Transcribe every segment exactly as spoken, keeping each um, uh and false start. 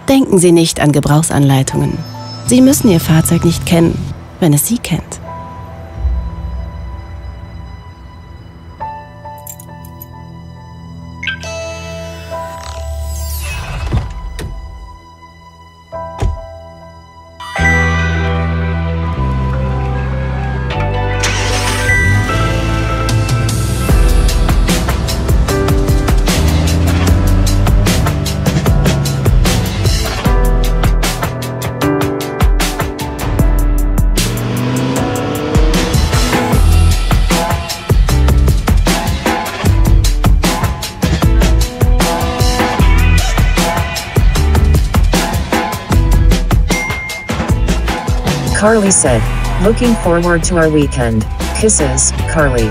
Denken Sie nicht an Gebrauchsanleitungen. Sie müssen Ihr Fahrzeug nicht kennen, wenn es Sie kennt. Carly said, "Looking forward to our weekend. Kisses, Carly."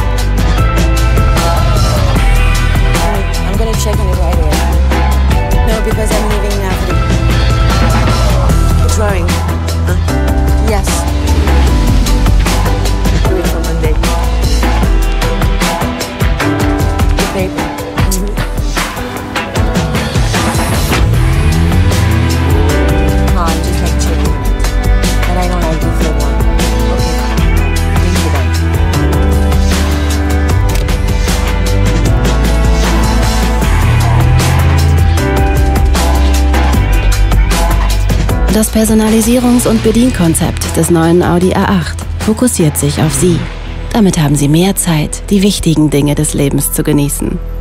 I'm gonna check on it right away. No, because I'm leaving now for the drawing. Huh? Yes. Do it for Monday. The paper. Mm-hmm. Oh, I'm just like checking it. But I don't like the flip one. Okay. Thank you then. Das Personalisierungs- und Bedienkonzept des neuen Audi A acht fokussiert sich auf Sie. Damit haben Sie mehr Zeit, die wichtigen Dinge des Lebens zu genießen.